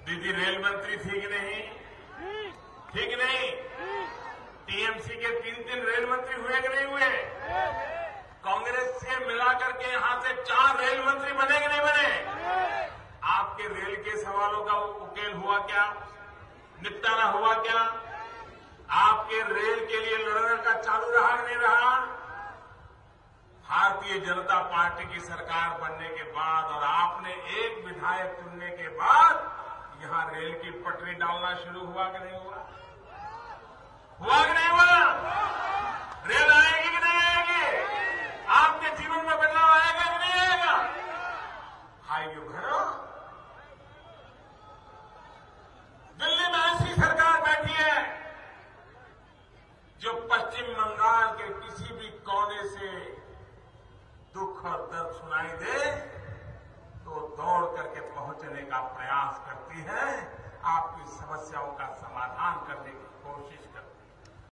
दीदी रेल मंत्री थी कि नहीं? ठीक नहीं? टीएमसी के 3 रेल मंत्री हुए कि नहीं हुए? कांग्रेस से मिलाकर के यहां से 4 रेल मंत्री बने कि नहीं बने? आपके रेल के सवालों का उकेल हुआ क्या? निपटारा हुआ क्या? आपके रेल के लिए लड़ने का चालू रहा कि नहीं रहा? भारतीय जनता पार्टी की सरकार बनने के बाद और आपने एक विधायक चुनने के बाद यहां रेल की पटरी डालना शुरू हुआ कि नहीं हुआ? हुआ कि नहीं हुआ? रेल आएगी कि नहीं आएगी? आपके जीवन में बदलाव आएगा कि नहीं आएगा? भाइयों बहनों, दिल्ली में ऐसी सरकार बैठी है जो पश्चिम बंगाल के किसी भी कोने से दुख और दर्द सुनाई दे तो दौड़ करके पहुंचने का प्रयास करती है, आपकी समस्याओं का समाधान करने की कोशिश करती है।